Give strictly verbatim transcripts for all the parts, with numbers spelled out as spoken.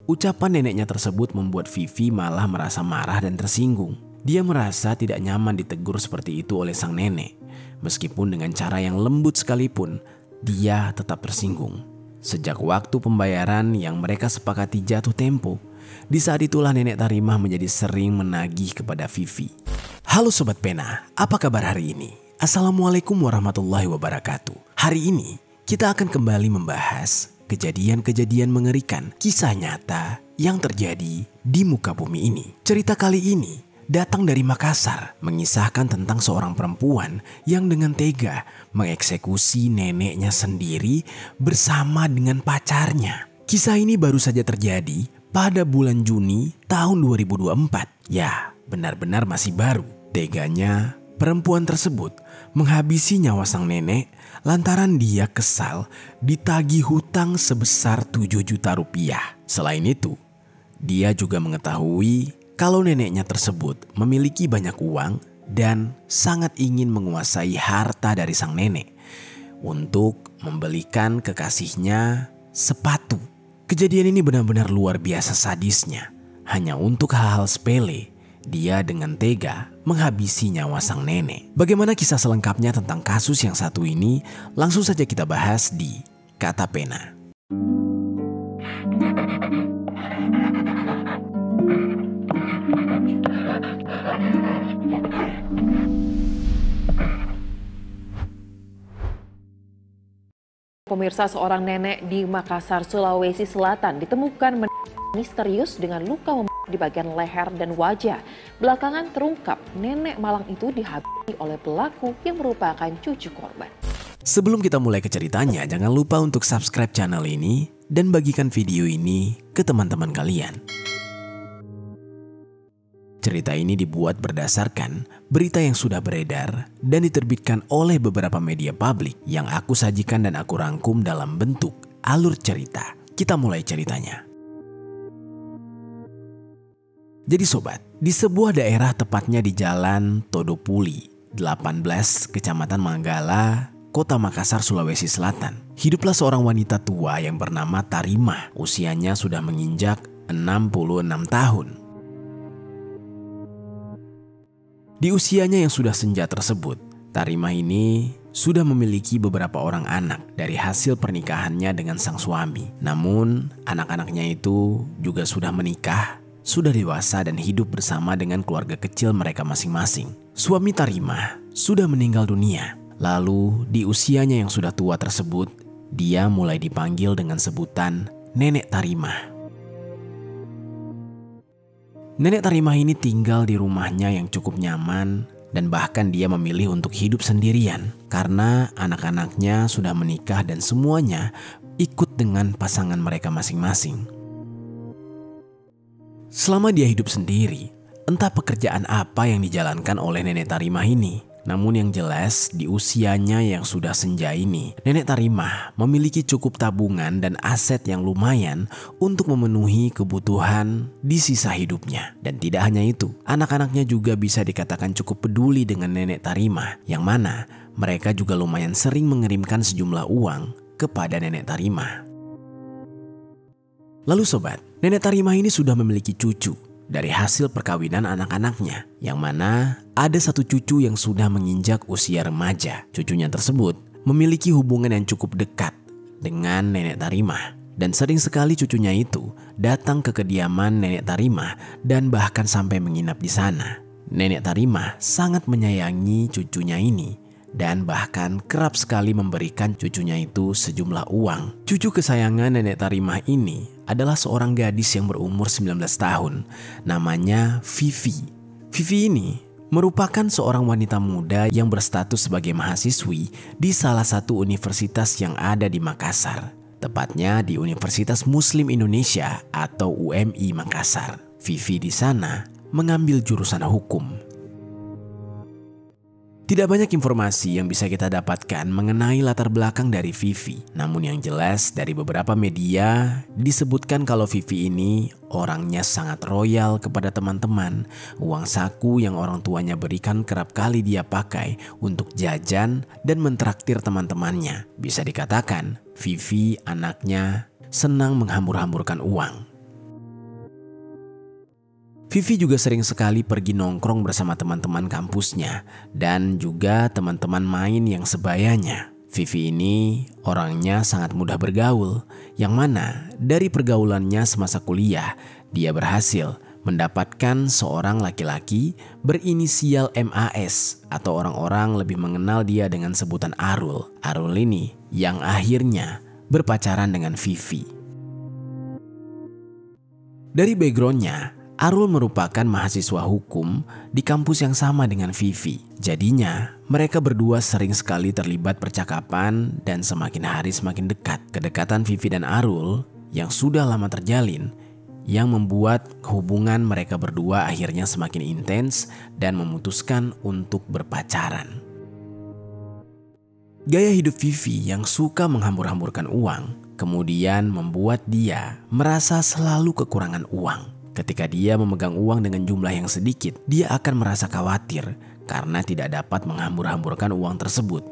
Ucapan neneknya tersebut membuat Vivi malah merasa marah dan tersinggung. Dia merasa tidak nyaman ditegur seperti itu oleh sang nenek. Meskipun dengan cara yang lembut sekalipun, dia tetap tersinggung. Sejak waktu pembayaran yang mereka sepakati jatuh tempo, di saat itulah nenek Tarimah menjadi sering menagih kepada Vivi. Halo Sobat Pena, apa kabar hari ini? Assalamualaikum warahmatullahi wabarakatuh. Hari ini kita akan kembali membahas kejadian-kejadian mengerikan kisah nyata yang terjadi di muka bumi ini. Cerita kali ini datang dari Makassar, mengisahkan tentang seorang perempuan yang dengan tega mengeksekusi neneknya sendiri bersama dengan pacarnya. Kisah ini baru saja terjadi pada bulan Juni tahun dua ribu dua puluh empat. Ya, benar-benar masih baru. Teganya perempuan tersebut menghabisi nyawa sang nenek lantaran dia kesal ditagih hutang sebesar tujuh juta rupiah. Selain itu, dia juga mengetahui kalau neneknya tersebut memiliki banyak uang dan sangat ingin menguasai harta dari sang nenek untuk membelikan kekasihnya sepatu. Kejadian ini benar-benar luar biasa sadisnya. Hanya untuk hal-hal sepele, dia dengan tega menghabisi nyawa sang nenek. Bagaimana kisah selengkapnya tentang kasus yang satu ini? Langsung saja kita bahas di Kata Pena. Pemirsa, seorang nenek di Makassar, Sulawesi Selatan ditemukan misterius dengan luka memar di bagian leher dan wajah. Belakangan terungkap nenek malang itu dihabisi oleh pelaku yang merupakan cucu korban. Sebelum kita mulai ke ceritanya, jangan lupa untuk subscribe channel ini dan bagikan video ini ke teman-teman kalian. Cerita ini dibuat berdasarkan berita yang sudah beredar dan diterbitkan oleh beberapa media publik yang aku sajikan dan aku rangkum dalam bentuk alur cerita. Kita mulai ceritanya. Jadi sobat, di sebuah daerah tepatnya di Jalan Todopuli, delapan belas Kecamatan Manggala, Kota Makassar, Sulawesi Selatan, hiduplah seorang wanita tua yang bernama Tarimah. Usianya sudah menginjak enam puluh enam tahun. Di usianya yang sudah senja tersebut, Tarimah ini sudah memiliki beberapa orang anak dari hasil pernikahannya dengan sang suami. Namun, anak-anaknya itu juga sudah menikah, sudah dewasa dan hidup bersama dengan keluarga kecil mereka masing-masing. Suami Tarimah sudah meninggal dunia. Lalu, di usianya yang sudah tua tersebut, dia mulai dipanggil dengan sebutan Nenek Tarimah. Nenek Tarimah ini tinggal di rumahnya yang cukup nyaman dan bahkan dia memilih untuk hidup sendirian karena anak-anaknya sudah menikah dan semuanya ikut dengan pasangan mereka masing-masing. Selama dia hidup sendiri, entah pekerjaan apa yang dijalankan oleh Nenek Tarimah ini. Namun yang jelas di usianya yang sudah senja ini, Nenek Tarimah memiliki cukup tabungan dan aset yang lumayan untuk memenuhi kebutuhan di sisa hidupnya. Dan tidak hanya itu, anak-anaknya juga bisa dikatakan cukup peduli dengan Nenek Tarimah, yang mana mereka juga lumayan sering mengirimkan sejumlah uang kepada Nenek Tarimah. Lalu sobat, Nenek Tarimah ini sudah memiliki cucu dari hasil perkawinan anak-anaknya, yang mana ada satu cucu yang sudah menginjak usia remaja. Cucunya tersebut memiliki hubungan yang cukup dekat dengan Nenek Tarimah dan sering sekali cucunya itu datang ke kediaman Nenek Tarimah dan bahkan sampai menginap di sana. Nenek Tarimah sangat menyayangi cucunya ini dan bahkan kerap sekali memberikan cucunya itu sejumlah uang. Cucu kesayangan Nenek Tarimah ini adalah seorang gadis yang berumur sembilan belas tahun. Namanya Vivi. Vivi ini merupakan seorang wanita muda yang berstatus sebagai mahasiswi di salah satu universitas yang ada di Makassar. Tepatnya di Universitas Muslim Indonesia atau U M I Makassar. Vivi di sana mengambil jurusan hukum. Tidak banyak informasi yang bisa kita dapatkan mengenai latar belakang dari Vivi. Namun yang jelas dari beberapa media disebutkan kalau Vivi ini orangnya sangat royal kepada teman-teman. Uang saku yang orang tuanya berikan kerap kali dia pakai untuk jajan dan mentraktir teman-temannya. Bisa dikatakan Vivi anaknya senang menghambur-hamburkan uang. Vivi juga sering sekali pergi nongkrong bersama teman-teman kampusnya dan juga teman-teman main yang sebayanya. Vivi ini orangnya sangat mudah bergaul, yang mana dari pergaulannya semasa kuliah, dia berhasil mendapatkan seorang laki-laki berinisial M A S atau orang-orang lebih mengenal dia dengan sebutan Arul. Arul ini yang akhirnya berpacaran dengan Vivi. Dari backgroundnya, Arul merupakan mahasiswa hukum di kampus yang sama dengan Vivi. Jadinya mereka berdua sering sekali terlibat percakapan dan semakin hari semakin dekat. Kedekatan Vivi dan Arul yang sudah lama terjalin yang membuat hubungan mereka berdua akhirnya semakin intens dan memutuskan untuk berpacaran. Gaya hidup Vivi yang suka menghambur-hamburkan uang kemudian membuat dia merasa selalu kekurangan uang. Ketika dia memegang uang dengan jumlah yang sedikit, dia akan merasa khawatir karena tidak dapat menghambur-hamburkan uang tersebut.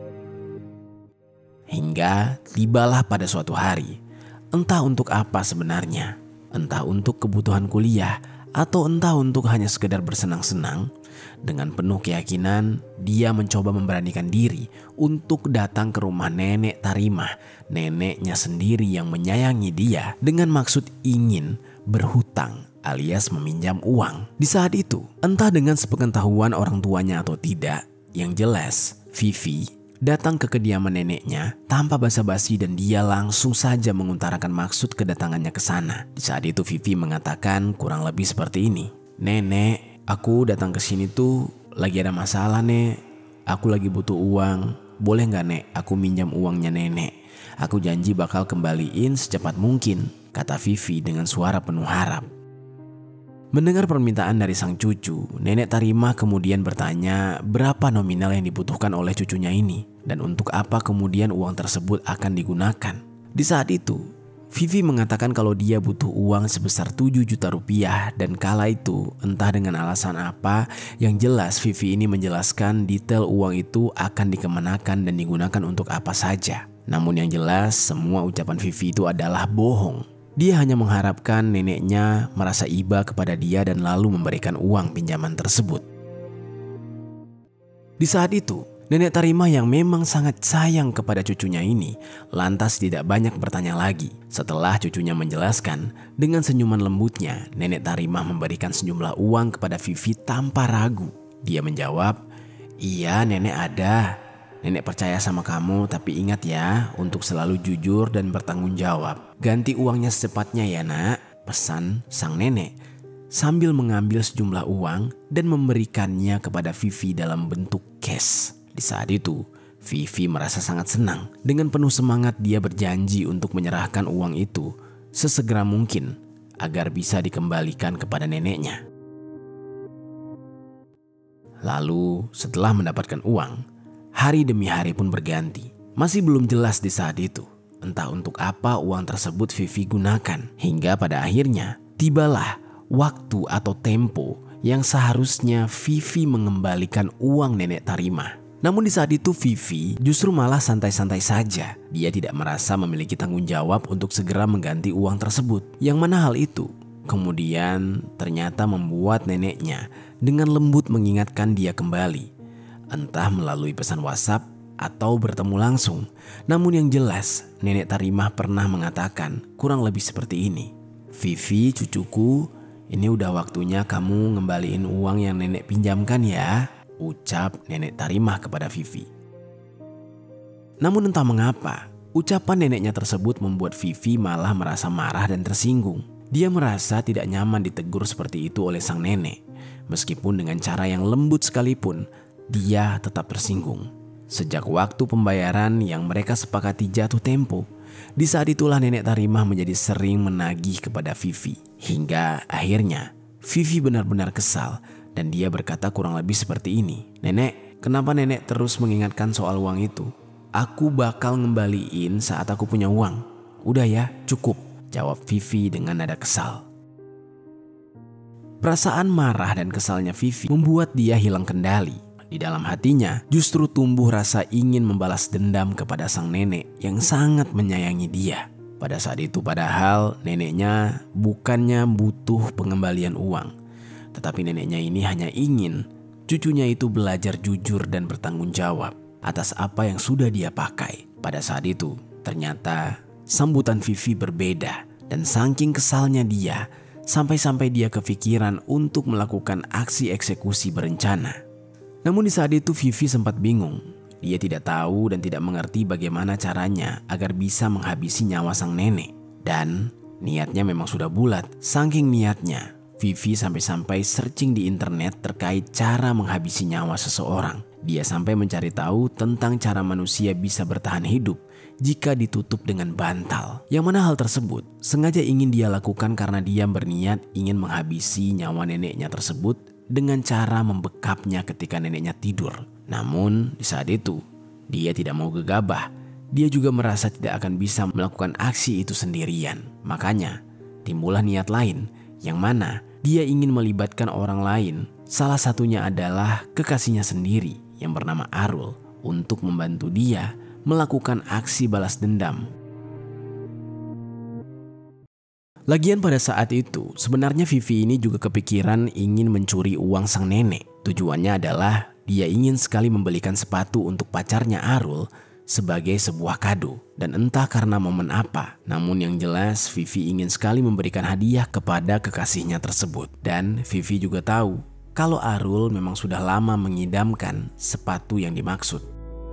Hingga tibalah pada suatu hari, entah untuk apa sebenarnya, entah untuk kebutuhan kuliah atau entah untuk hanya sekedar bersenang-senang, dengan penuh keyakinan dia mencoba memberanikan diri untuk datang ke rumah nenek Tarimah, neneknya sendiri yang menyayangi dia, dengan maksud ingin berhutang alias meminjam uang. Di saat itu, entah dengan sepengetahuan orang tuanya atau tidak, yang jelas Vivi datang ke kediaman neneknya tanpa basa-basi dan dia langsung saja mengutarakan maksud kedatangannya ke sana. Di saat itu Vivi mengatakan kurang lebih seperti ini. "Nenek, aku datang ke sini tuh lagi ada masalah, Nek. Aku lagi butuh uang. Boleh nggak, Nek, aku minjam uangnya Nenek? Aku janji bakal kembaliin secepat mungkin," kata Vivi dengan suara penuh harap. Mendengar permintaan dari sang cucu, nenek Tarimah kemudian bertanya berapa nominal yang dibutuhkan oleh cucunya ini dan untuk apa kemudian uang tersebut akan digunakan. Di saat itu, Vivi mengatakan kalau dia butuh uang sebesar tujuh juta rupiah dan kala itu entah dengan alasan apa, yang jelas Vivi ini menjelaskan detail uang itu akan dikemanakan dan digunakan untuk apa saja. Namun yang jelas semua ucapan Vivi itu adalah bohong. Dia hanya mengharapkan neneknya merasa iba kepada dia dan lalu memberikan uang pinjaman tersebut. Di saat itu, nenek Tarimah yang memang sangat sayang kepada cucunya ini lantas tidak banyak bertanya lagi. Setelah cucunya menjelaskan, dengan senyuman lembutnya, nenek Tarimah memberikan sejumlah uang kepada Vivi tanpa ragu. Dia menjawab, "Iya, nenek ada. Nenek percaya sama kamu, tapi ingat ya untuk selalu jujur dan bertanggung jawab. Ganti uangnya secepatnya ya, Nak," pesan sang nenek sambil mengambil sejumlah uang dan memberikannya kepada Vivi dalam bentuk cash. Di saat itu, Vivi merasa sangat senang. Dengan penuh semangat dia berjanji untuk menyerahkan uang itu sesegera mungkin agar bisa dikembalikan kepada neneknya. Lalu setelah mendapatkan uang, hari demi hari pun berganti. Masih belum jelas di saat itu entah untuk apa uang tersebut Vivi gunakan. Hingga pada akhirnya tibalah waktu atau tempo yang seharusnya Vivi mengembalikan uang nenek Tarimah. Namun di saat itu Vivi justru malah santai-santai saja. Dia tidak merasa memiliki tanggung jawab untuk segera mengganti uang tersebut. Yang mana hal itu kemudian ternyata membuat neneknya dengan lembut mengingatkan dia kembali, entah melalui pesan WhatsApp atau bertemu langsung. Namun yang jelas nenek Tarimah pernah mengatakan kurang lebih seperti ini. "Vivi, cucuku, ini udah waktunya kamu ngembaliin uang yang nenek pinjamkan ya," ucap nenek Tarimah kepada Vivi. Namun entah mengapa, ucapan neneknya tersebut membuat Vivi malah merasa marah dan tersinggung. Dia merasa tidak nyaman ditegur seperti itu oleh sang nenek. Meskipun dengan cara yang lembut sekalipun, dia tetap tersinggung. Sejak waktu pembayaran yang mereka sepakati jatuh tempo, di saat itulah nenek Tarimah menjadi sering menagih kepada Vivi. Hingga akhirnya Vivi benar-benar kesal dan dia berkata kurang lebih seperti ini. "Nenek, kenapa nenek terus mengingatkan soal uang itu? Aku bakal ngembaliin saat aku punya uang. Udah ya, cukup," jawab Vivi dengan nada kesal. Perasaan marah dan kesalnya Vivi membuat dia hilang kendali. Di dalam hatinya justru tumbuh rasa ingin membalas dendam kepada sang nenek yang sangat menyayangi dia. Pada saat itu padahal neneknya bukannya butuh pengembalian uang, Tetapi neneknya ini hanya ingin cucunya itu belajar jujur dan bertanggung jawab atas apa yang sudah dia pakai. Pada saat itu, ternyata sambutan Vivi berbeda dan saking kesalnya dia, sampai-sampai dia kepikiran untuk melakukan aksi eksekusi berencana. Namun di saat itu Vivi sempat bingung. Dia tidak tahu dan tidak mengerti bagaimana caranya agar bisa menghabisi nyawa sang nenek. Dan niatnya memang sudah bulat. Saking niatnya, Vivi sampai-sampai searching di internet terkait cara menghabisi nyawa seseorang. Dia sampai mencari tahu tentang cara manusia bisa bertahan hidup jika ditutup dengan bantal. Yang mana hal tersebut sengaja ingin dia lakukan karena dia berniat ingin menghabisi nyawa neneknya tersebut dengan cara membekapnya ketika neneknya tidur. Namun di saat itu dia tidak mau gegabah. Dia juga merasa tidak akan bisa melakukan aksi itu sendirian. Makanya timbullah niat lain yang mana dia ingin melibatkan orang lain. Salah satunya adalah kekasihnya sendiri yang bernama Arul untuk membantu dia melakukan aksi balas dendam. Lagian pada saat itu sebenarnya Vivi ini juga kepikiran ingin mencuri uang sang nenek. Tujuannya adalah dia ingin sekali membelikan sepatu untuk pacarnya Arul sebagai sebuah kado. Dan entah karena momen apa, namun yang jelas Vivi ingin sekali memberikan hadiah kepada kekasihnya tersebut. Dan Vivi juga tahu kalau Arul memang sudah lama mengidamkan sepatu yang dimaksud.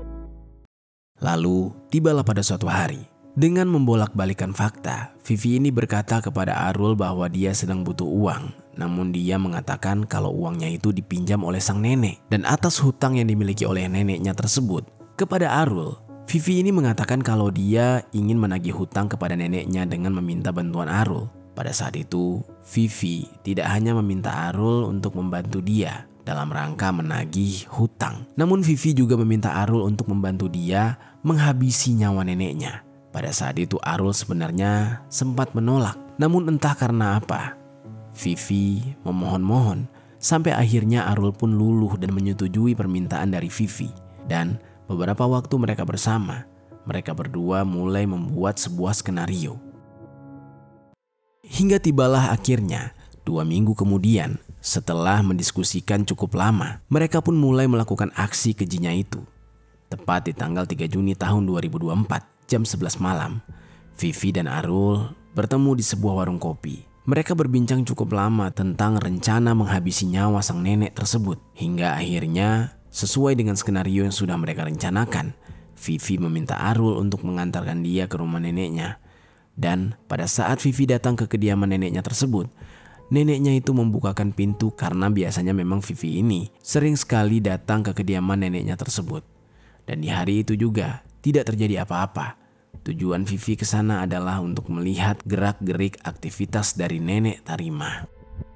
Lalu tibalah pada suatu hari. Dengan membolak-balikan fakta, Vivi ini berkata kepada Arul bahwa dia sedang butuh uang. Namun dia mengatakan kalau uangnya itu dipinjam oleh sang nenek. Dan atas hutang yang dimiliki oleh neneknya tersebut kepada Arul, Vivi ini mengatakan kalau dia ingin menagih hutang kepada neneknya dengan meminta bantuan Arul. Pada saat itu, Vivi tidak hanya meminta Arul untuk membantu dia dalam rangka menagih hutang. Namun Vivi juga meminta Arul untuk membantu dia menghabisi nyawa neneknya. Pada saat itu Arul sebenarnya sempat menolak. Namun entah karena apa, Vivi memohon-mohon sampai akhirnya Arul pun luluh dan menyetujui permintaan dari Vivi. Dan beberapa waktu mereka bersama, mereka berdua mulai membuat sebuah skenario. Hingga tibalah akhirnya dua minggu kemudian, setelah mendiskusikan cukup lama, mereka pun mulai melakukan aksi kejinya itu. Tepat di tanggal tiga Juni tahun dua ribu dua puluh empat, jam sebelas malam, Vivi dan Arul bertemu di sebuah warung kopi. Mereka berbincang cukup lama tentang rencana menghabisi nyawa sang nenek tersebut. Hingga akhirnya, sesuai dengan skenario yang sudah mereka rencanakan, Vivi meminta Arul untuk mengantarkan dia ke rumah neneknya. Dan pada saat Vivi datang ke kediaman neneknya tersebut, neneknya itu membukakan pintu karena biasanya memang Vivi ini sering sekali datang ke kediaman neneknya tersebut. Dan di hari itu juga tidak terjadi apa-apa. Tujuan Vivi ke sana adalah untuk melihat gerak-gerik aktivitas dari nenek Tarimah.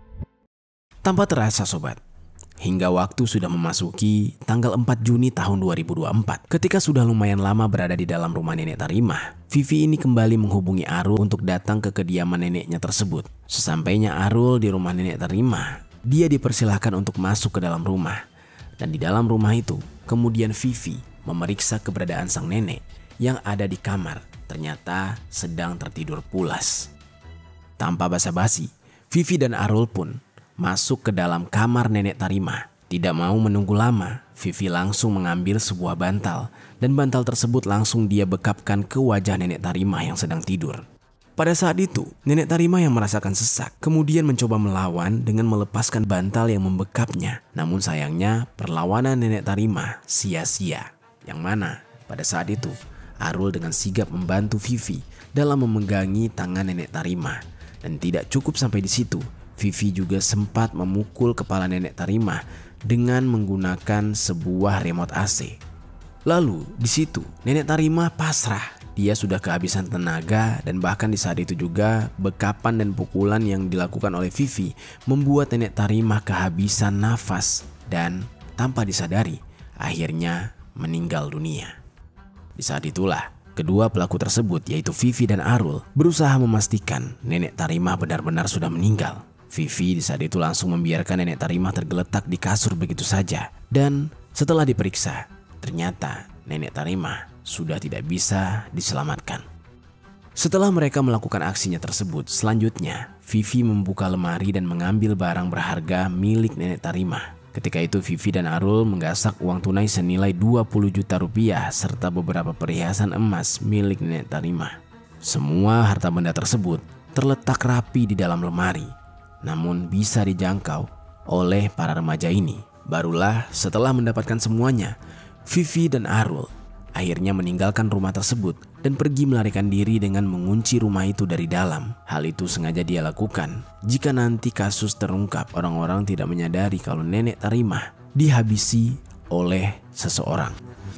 Tanpa terasa sobat, hingga waktu sudah memasuki tanggal empat Juni tahun dua ribu dua puluh empat. Ketika sudah lumayan lama berada di dalam rumah nenek Tarimah, Vivi ini kembali menghubungi Arul untuk datang ke kediaman neneknya tersebut. Sesampainya Arul di rumah nenek Tarimah, dia dipersilahkan untuk masuk ke dalam rumah. Dan di dalam rumah itu, kemudian Vivi memeriksa keberadaan sang nenek yang ada di kamar. Ternyata sedang tertidur pulas. Tanpa basa-basi, Vivi dan Arul pun masuk ke dalam kamar nenek Tarimah. Tidak mau menunggu lama, Vivi langsung mengambil sebuah bantal. Dan bantal tersebut langsung dia bekapkan ke wajah nenek Tarimah yang sedang tidur. Pada saat itu, nenek Tarimah yang merasakan sesak kemudian mencoba melawan dengan melepaskan bantal yang membekapnya. Namun sayangnya perlawanan nenek Tarimah sia-sia. Yang mana pada saat itu Arul dengan sigap membantu Vivi dalam memegangi tangan nenek Tarimah. Dan tidak cukup sampai di situ, Vivi juga sempat memukul kepala nenek Tarimah dengan menggunakan sebuah remote A C. Lalu di situ nenek Tarimah pasrah. Dia sudah kehabisan tenaga dan bahkan di saat itu juga bekapan dan pukulan yang dilakukan oleh Vivi membuat nenek Tarimah kehabisan nafas dan tanpa disadari akhirnya meninggal dunia. Di saat itulah kedua pelaku tersebut yaitu Vivi dan Arul berusaha memastikan nenek Tarimah benar-benar sudah meninggal. Vivi di saat itu langsung membiarkan nenek Tarimah tergeletak di kasur begitu saja. Dan setelah diperiksa, ternyata nenek Tarimah sudah tidak bisa diselamatkan. Setelah mereka melakukan aksinya tersebut, selanjutnya Vivi membuka lemari dan mengambil barang berharga milik Nenek Tarimah. Ketika itu Vivi dan Arul menggasak uang tunai senilai dua puluh juta rupiah serta beberapa perhiasan emas milik Nenek Tarimah. Semua harta benda tersebut terletak rapi di dalam lemari, namun bisa dijangkau oleh para remaja ini. Barulah setelah mendapatkan semuanya, Vivi dan Arul akhirnya meninggalkan rumah tersebut dan pergi melarikan diri dengan mengunci rumah itu dari dalam. Hal itu sengaja dia lakukan jika nanti kasus terungkap, orang-orang tidak menyadari kalau Nenek Tarimah dihabisi oleh seseorang.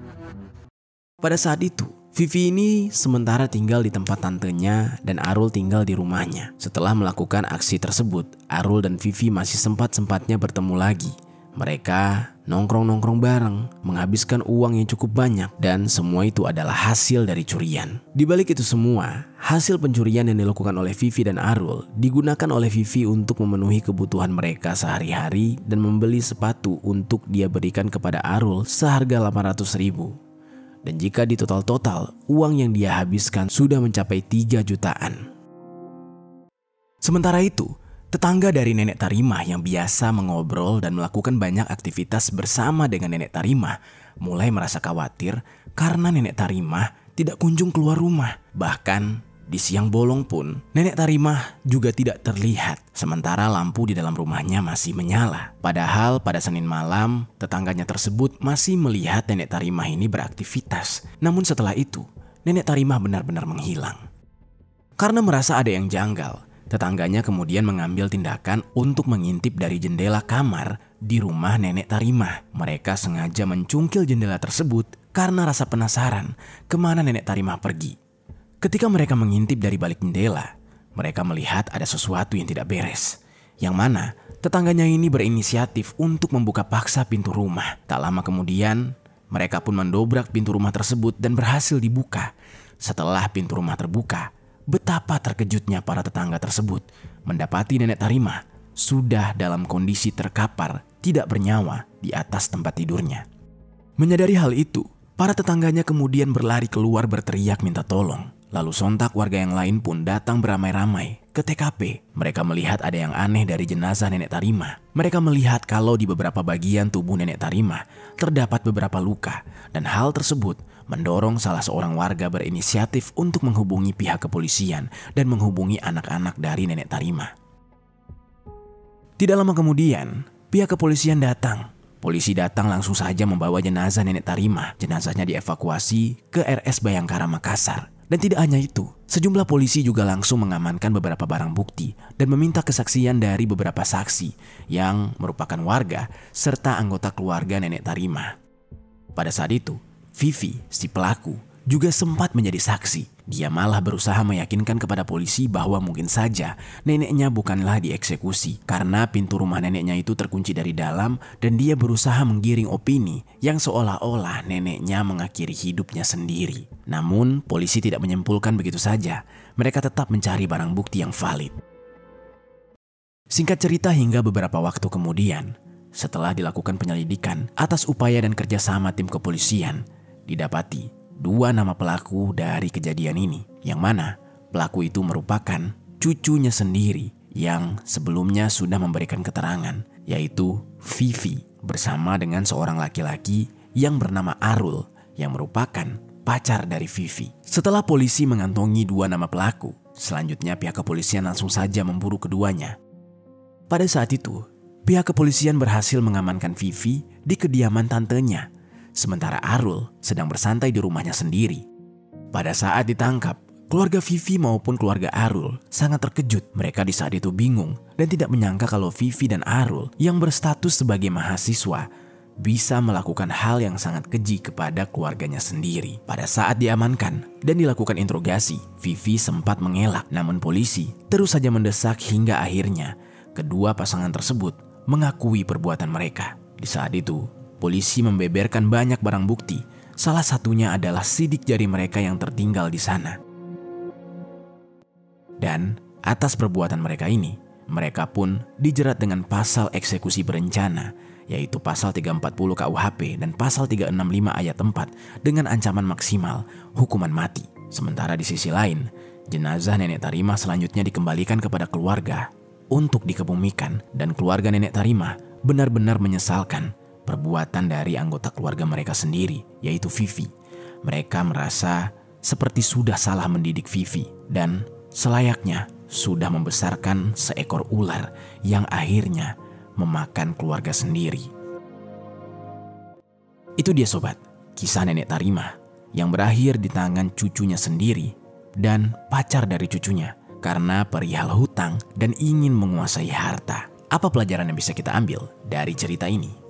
Pada saat itu, Vivi ini sementara tinggal di tempat tantenya dan Arul tinggal di rumahnya. Setelah melakukan aksi tersebut, Arul dan Vivi masih sempat-sempatnya bertemu lagi. Mereka nongkrong-nongkrong bareng, menghabiskan uang yang cukup banyak, dan semua itu adalah hasil dari curian. Di balik itu semua, hasil pencurian yang dilakukan oleh Vivi dan Arul digunakan oleh Vivi untuk memenuhi kebutuhan mereka sehari-hari dan membeli sepatu untuk dia berikan kepada Arul seharga delapan ratus ribu. Dan jika di total-total, uang yang dia habiskan sudah mencapai tiga jutaan. Sementara itu, tetangga dari Nenek Tarimah yang biasa mengobrol dan melakukan banyak aktivitas bersama dengan Nenek Tarimah mulai merasa khawatir karena Nenek Tarimah tidak kunjung keluar rumah. Bahkan di siang bolong pun Nenek Tarimah juga tidak terlihat, sementara lampu di dalam rumahnya masih menyala. Padahal pada Senin malam tetangganya tersebut masih melihat Nenek Tarimah ini beraktivitas. Namun setelah itu Nenek Tarimah benar-benar menghilang. Karena merasa ada yang janggal, tetangganya kemudian mengambil tindakan untuk mengintip dari jendela kamar di rumah Nenek Tarimah. Mereka sengaja mencungkil jendela tersebut karena rasa penasaran kemana Nenek Tarimah pergi. Ketika mereka mengintip dari balik jendela, mereka melihat ada sesuatu yang tidak beres. Yang mana tetangganya ini berinisiatif untuk membuka paksa pintu rumah. Tak lama kemudian, mereka pun mendobrak pintu rumah tersebut dan berhasil dibuka. Setelah pintu rumah terbuka, betapa terkejutnya para tetangga tersebut mendapati Nenek Tarimah sudah dalam kondisi terkapar, tidak bernyawa di atas tempat tidurnya. Menyadari hal itu, para tetangganya kemudian berlari keluar berteriak minta tolong. Lalu sontak warga yang lain pun datang beramai-ramai ke T K P. Mereka melihat ada yang aneh dari jenazah Nenek Tarimah. Mereka melihat kalau di beberapa bagian tubuh Nenek Tarimah terdapat beberapa luka, dan hal tersebut mendorong salah seorang warga berinisiatif untuk menghubungi pihak kepolisian dan menghubungi anak-anak dari Nenek Tarimah. Tidak lama kemudian, pihak kepolisian datang. Polisi datang langsung saja membawa jenazah Nenek Tarimah. Jenazahnya dievakuasi ke R S Bayangkara Makassar. Dan tidak hanya itu, sejumlah polisi juga langsung mengamankan beberapa barang bukti dan meminta kesaksian dari beberapa saksi yang merupakan warga serta anggota keluarga Nenek Tarimah. Pada saat itu, Vivi, si pelaku, juga sempat menjadi saksi. Dia malah berusaha meyakinkan kepada polisi bahwa mungkin saja neneknya bukanlah dieksekusi karena pintu rumah neneknya itu terkunci dari dalam, dan dia berusaha menggiring opini yang seolah-olah neneknya mengakhiri hidupnya sendiri. Namun polisi tidak menyimpulkan begitu saja. Mereka tetap mencari barang bukti yang valid. Singkat cerita, hingga beberapa waktu kemudian, setelah dilakukan penyelidikan atas upaya dan kerjasama tim kepolisian, didapati dua nama pelaku dari kejadian ini, yang mana pelaku itu merupakan cucunya sendiri yang sebelumnya sudah memberikan keterangan, yaitu Vivi bersama dengan seorang laki-laki yang bernama Arul yang merupakan pacar dari Vivi. Setelah polisi mengantongi dua nama pelaku, selanjutnya pihak kepolisian langsung saja memburu keduanya. Pada saat itu, pihak kepolisian berhasil mengamankan Vivi di kediaman tantenya, sementara Arul sedang bersantai di rumahnya sendiri. Pada saat ditangkap, keluarga Vivi maupun keluarga Arul sangat terkejut. Mereka di saat itu bingung dan tidak menyangka kalau Vivi dan Arul yang berstatus sebagai mahasiswa bisa melakukan hal yang sangat keji kepada keluarganya sendiri. Pada saat diamankan dan dilakukan interogasi, Vivi sempat mengelak, namun polisi terus saja mendesak hingga akhirnya kedua pasangan tersebut mengakui perbuatan mereka. Di saat itu, polisi membeberkan banyak barang bukti. Salah satunya adalah sidik jari mereka yang tertinggal di sana. Dan atas perbuatan mereka ini, mereka pun dijerat dengan pasal eksekusi berencana, yaitu pasal tiga ratus empat puluh K U H P dan pasal tiga ratus enam puluh lima ayat empat dengan ancaman maksimal hukuman mati. Sementara di sisi lain, Jenazah Nenek Tarimah selanjutnya dikembalikan kepada keluarga untuk dikebumikan, dan keluarga Nenek Tarimah benar-benar menyesalkan perbuatan dari anggota keluarga mereka sendiri, yaitu Vivi. Mereka merasa seperti sudah salah mendidik Vivi dan selayaknya sudah membesarkan seekor ular yang akhirnya memakan keluarga sendiri. Itu dia sobat, kisah Nenek Tarimah yang berakhir di tangan cucunya sendiri dan pacar dari cucunya karena perihal hutang dan ingin menguasai harta. Apa pelajaran yang bisa kita ambil dari cerita ini?